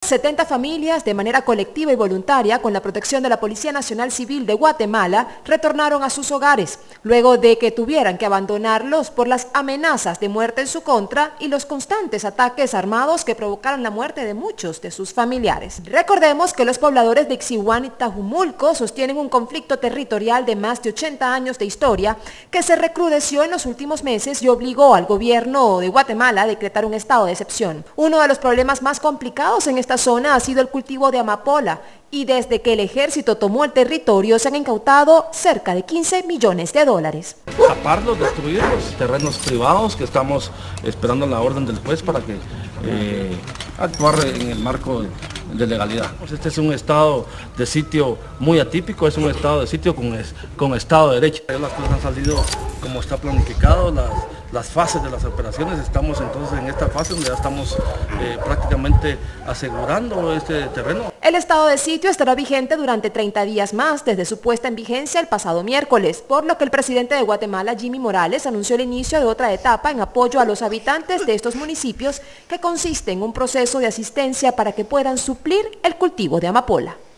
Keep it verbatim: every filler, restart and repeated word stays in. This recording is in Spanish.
setenta familias, de manera colectiva y voluntaria, con la protección de la Policía Nacional Civil de Guatemala, retornaron a sus hogares, luego de que tuvieran que abandonarlos por las amenazas de muerte en su contra y los constantes ataques armados que provocaron la muerte de muchos de sus familiares. Recordemos que los pobladores de Ixiguán y Tajumulco sostienen un conflicto territorial de más de ochenta años de historia que se recrudeció en los últimos meses y obligó al gobierno de Guatemala a decretar un estado de excepción. Uno de los problemas más complicados en esta zona ha sido el cultivo de amapola, y desde que el ejército tomó el territorio se han incautado cerca de quince millones de dólares. Taparlos, destruir los terrenos privados, que estamos esperando la orden del juez para que eh, actuar en el marco de legalidad. Este es un estado de sitio muy atípico, es un estado de sitio con, con estado de derecho. Las cosas han salido como está planificado, las, las fases de las operaciones, estamos entonces en esta fase donde ya estamos eh, prácticamente asegurando este terreno. El estado de sitio estará vigente durante treinta días más desde su puesta en vigencia el pasado miércoles, por lo que el presidente de Guatemala, Jimmy Morales, anunció el inicio de otra etapa en apoyo a los habitantes de estos municipios, que consiste en un proceso de asistencia para que puedan suplir el cultivo de amapola.